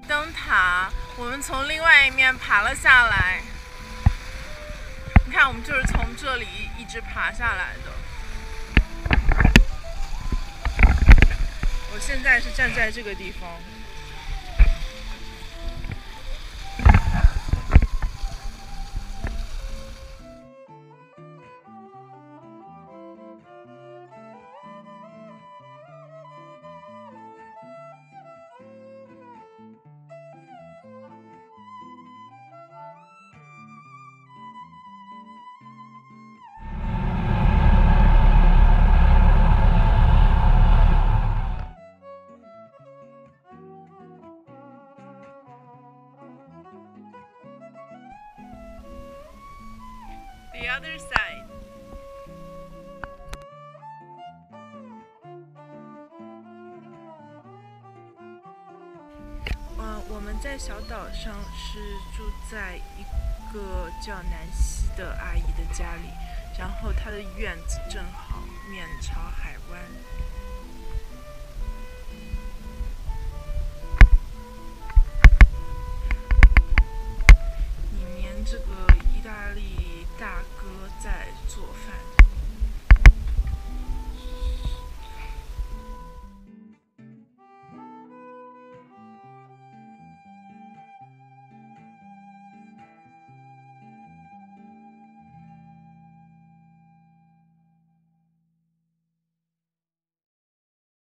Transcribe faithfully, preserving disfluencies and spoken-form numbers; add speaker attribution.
Speaker 1: 灯塔，我们从另外一面爬了下来。你看，我们就是从这里一直爬下来的。我现在是站在这个地方。The other side. 呃，我们在小岛上是住在一个叫南希的阿姨的家里，然后她的院子正好面朝海湾。里面这个意大利大哥在做饭。